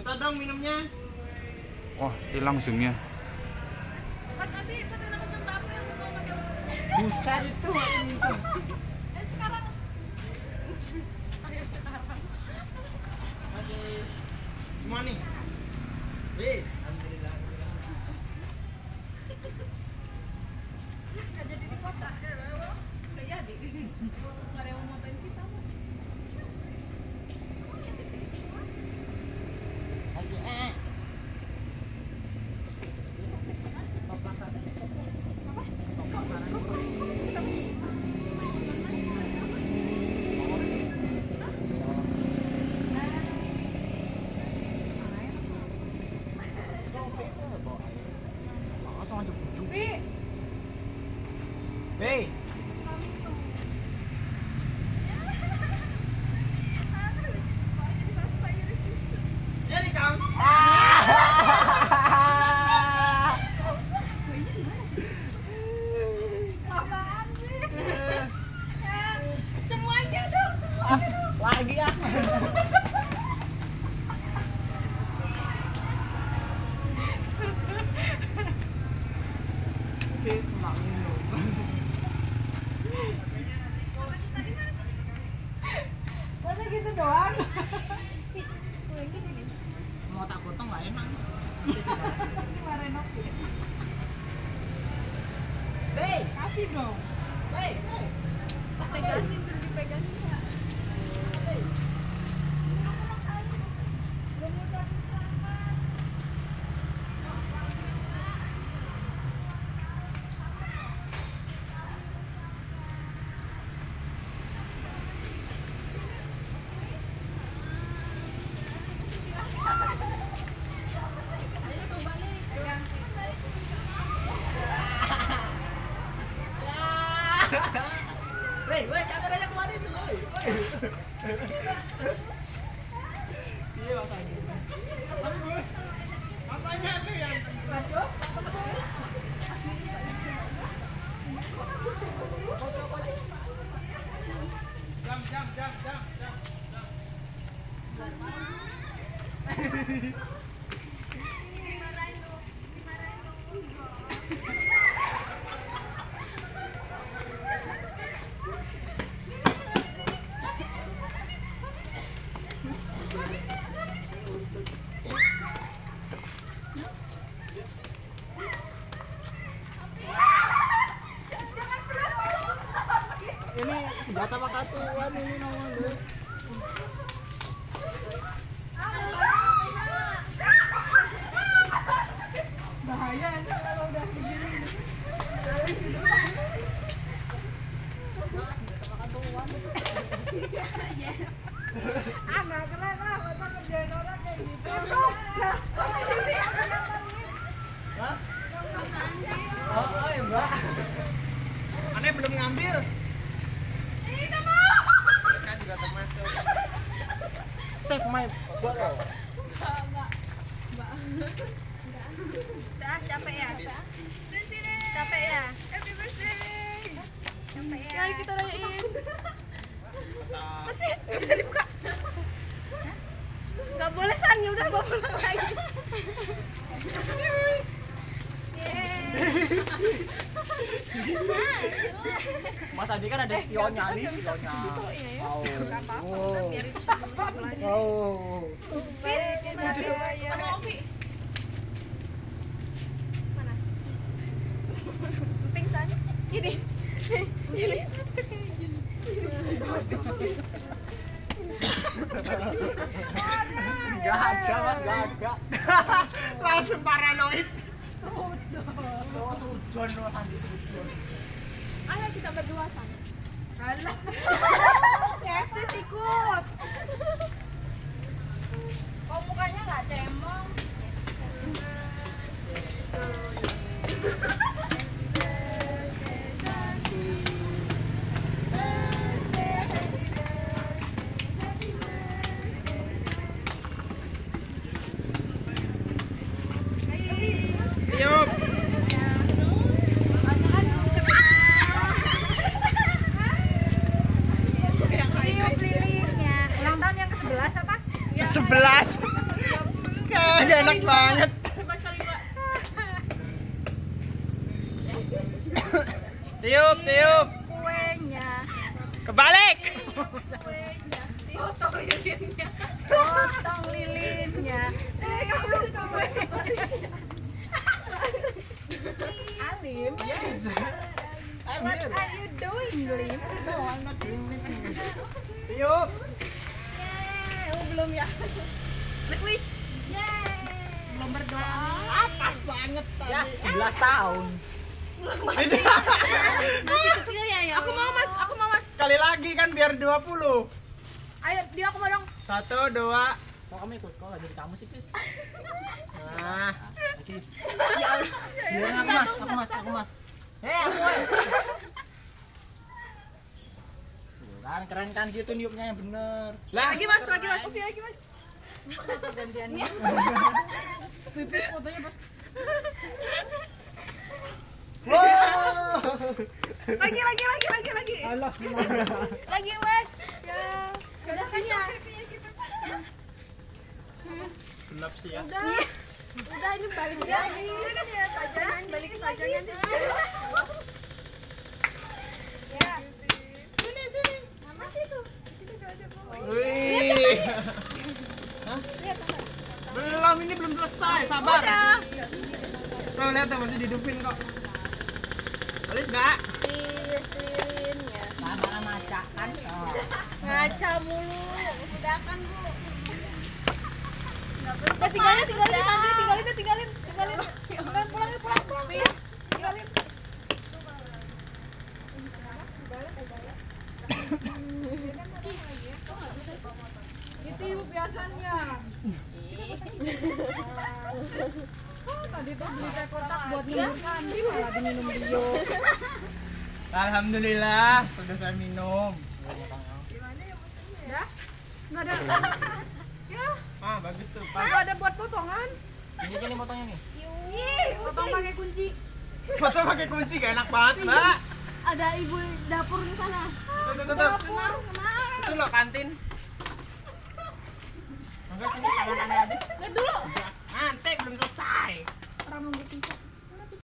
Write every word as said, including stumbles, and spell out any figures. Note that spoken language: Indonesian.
Minta dong minumnya. Wah, hilang zoomnya. Kan tadi petina langsung apa yang mau pakai. Bukan itu aku minta. Eh sekarang. Ayo sekarang. Masih semua nih. Wih, alhamdulillah. Nggak jadi di kota. Nggak jadi. Nggak ada yang mau motoin kita. Lagi eh. Langsung aja bujuk. Wi. Hei. Jadi comes. Apaan sih? Semuanya dong, semuanya dong. Lagi ya. Oke, pulang minum. Masa gitu doang? Mau tak potong nggak enak. Kemarin oke. Hei, Kasih dong. hei, hei. Pegangin tuh, dipegangin ya. Hei, woi, kameranya kemana itu, woi? Iya, makanya. Bagus. Apanya tuh yang Masuk. jam jam jam jam jam. Ini senjata pakatuan ini namanya. Bahaya nih kalau udah begini. Ah, nggak keren lah, masa kerjain orang kayak gitu. Nah, posisi Hah? Oh, oh ya, Mbak. Aneh belum ngambil. Tidak mau. Kan juga termasuk. Save my bottle. Udah capek ya? Capek ya? Happy birthday. Capek ya? Mari kita rayain. Masih nggak bisa dibuka. Nggak boleh San, ya udah bawa pulang lagi. Mas Adi kan ada spionnya nih, spionnya. Wow. Wow. Biar itu tak Wow. Mana Ovi? Mana? Pingsan. Ini. Ini. Gak ada, Mas, gak ada. Langsung paranoid. Oh, sujon, Mas Andi, sujon. Ayo kita berdua San. Alah. Yesus ikut. Kok mukanya nggak cemong? Yuk. Tiup lilinnya. Ulang tahun yang ke sebelas apa? Sebelas. Kayaknya enak banget. Coba sekali, Mbak. Tiup, tiup. Kuenya. Kebalik. Kuenya. Potong lilinnya. Potong lilinnya. Tiup kuenya. Alim. Yes. I'm What here. are you doing, Lim? No, I'm not doing anything. Tiup. Yeay, oh, belum ya. Make wish. Yeay. Belum berdoa. Atas banget tadi. Ya, sebelas tahun. Masih kecil ya, ya. Aku mau, Mas. Aku mau, Mas. Sekali lagi kan biar dua puluh. Ayo, dia aku mau dong. Satu, dua. Kok kamu ikut? Kok gak jadi kamu sih, Chris? Nah, lagi. Ya Allah. Biar aku mas, aku mas, aku mas. Hei, aku woy. Tuh kan, keren kan gitu niupnya yang bener. Lagi, Mas. Lagi, Mas. Oke, lagi, Mas. Ini kenapa gantiannya? Pipis fotonya, Mas. Wow. Lagi, lagi, lagi, lagi, lagi. I love you. Lagi, Mas. Ya. Udah kan ya? Gelap sih ya. Udah. Udah, ini balik lagi. Ya, sajangan, balik ke sajangan. Ya. Sini, sini. Mana sih itu? Wih. Hah? Belum, ini belum selesai, sabar. Tuh, lihat tuh, masih dihidupin kok. Alis gak? Lilinnya. Sabar maca kan. Ngaca mulu. Udah kan, Bu. Ya, tinggalin, tinggalin, Sandri, tinggalin, deh, tinggalin, tinggalin. Pulang, pulang, pulang, pulang. Tinggalin. Itu ibu biasanya. Oh, tadi tuh beli teh kotak buat minum Sandri malah diminum Rio. Alhamdulillah, sudah saya minum. Udah? Nggak ada. Ya. Ah, bagus tuh. Aku Pas. ada buat potongan. Ini kan nih potongnya nih. Potong pakai kunci. Foto pakai kunci gak enak banget, Mbak. Ada ibu dapur di sana. Tuh, tuh, tuh, tuh. Kemar, kemar. Itu loh kantin. Enggak sini tangan adik. Lihat dulu. Nanti belum selesai. Orang nunggu pisah.